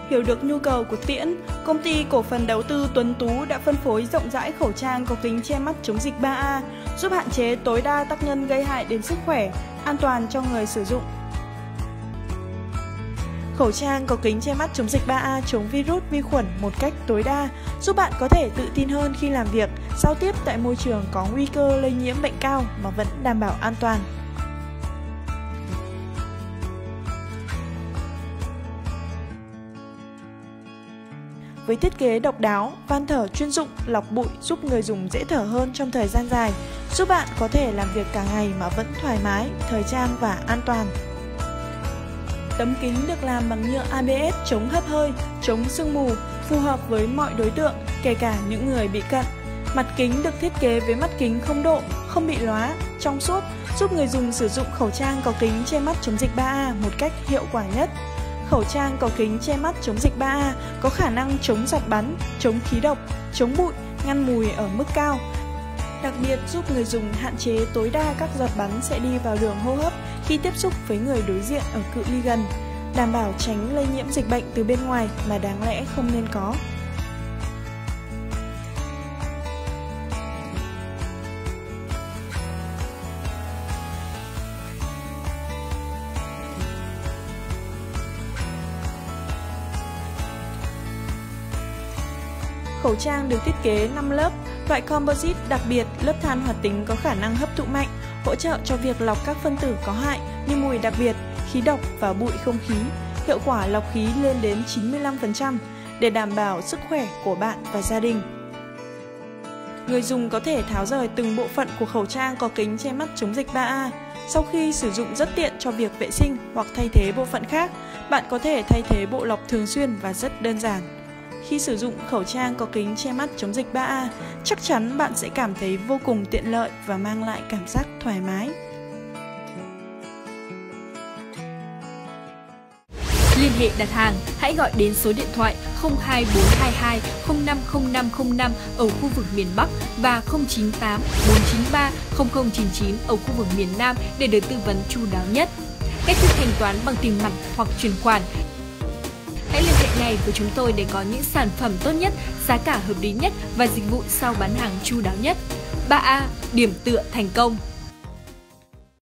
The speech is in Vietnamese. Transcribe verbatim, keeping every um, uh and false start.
Hiểu được nhu cầu của Tiễn, công ty cổ phần đầu tư Tuấn Tú đã phân phối rộng rãi khẩu trang có kính che mắt chống dịch ba A, giúp hạn chế tối đa tác nhân gây hại đến sức khỏe, an toàn cho người sử dụng. Khẩu trang có kính che mắt chống dịch ba A chống virus, vi khuẩn một cách tối đa, giúp bạn có thể tự tin hơn khi làm việc, giao tiếp tại môi trường có nguy cơ lây nhiễm bệnh cao mà vẫn đảm bảo an toàn. Với thiết kế độc đáo, van thở chuyên dụng lọc bụi giúp người dùng dễ thở hơn trong thời gian dài, giúp bạn có thể làm việc cả ngày mà vẫn thoải mái, thời trang và an toàn. Tấm kính được làm bằng nhựa a bê ét chống hắt hơi, chống sương mù, phù hợp với mọi đối tượng, kể cả những người bị cận. Mặt kính được thiết kế với mắt kính không độ, không bị lóa, trong suốt, giúp người dùng sử dụng khẩu trang có kính che mắt chống dịch ba A một cách hiệu quả nhất. Khẩu trang có kính che mắt chống dịch ba A có khả năng chống giọt bắn, chống khí độc, chống bụi, ngăn mùi ở mức cao. Đặc biệt giúp người dùng hạn chế tối đa các giọt bắn sẽ đi vào đường hô hấp khi tiếp xúc với người đối diện ở cự ly gần, đảm bảo tránh lây nhiễm dịch bệnh từ bên ngoài mà đáng lẽ không nên có. Khẩu trang được thiết kế năm lớp, loại composite đặc biệt, lớp than hoạt tính có khả năng hấp thụ mạnh, hỗ trợ cho việc lọc các phân tử có hại như mùi đặc biệt, khí độc và bụi không khí. Hiệu quả lọc khí lên đến chín mươi lăm phần trăm để đảm bảo sức khỏe của bạn và gia đình. Người dùng có thể tháo rời từng bộ phận của khẩu trang có kính che mắt chống dịch ba A. Sau khi sử dụng rất tiện cho việc vệ sinh hoặc thay thế bộ phận khác, bạn có thể thay thế bộ lọc thường xuyên và rất đơn giản. Khi sử dụng khẩu trang có kính che mắt chống dịch ba A, chắc chắn bạn sẽ cảm thấy vô cùng tiện lợi và mang lại cảm giác thoải mái. Liên hệ đặt hàng, hãy gọi đến số điện thoại không hai bốn hai hai không năm không năm không năm ở khu vực miền Bắc và không chín tám bốn chín ba không không chín chín ở khu vực miền Nam để được tư vấn chu đáo nhất. Cách thức thanh toán bằng tiền mặt hoặc chuyển khoản. Hãy liên hệ ngay với chúng tôi để có những sản phẩm tốt nhất, giá cả hợp lý nhất và dịch vụ sau bán hàng chu đáo nhất. ba A, điểm tựa thành công.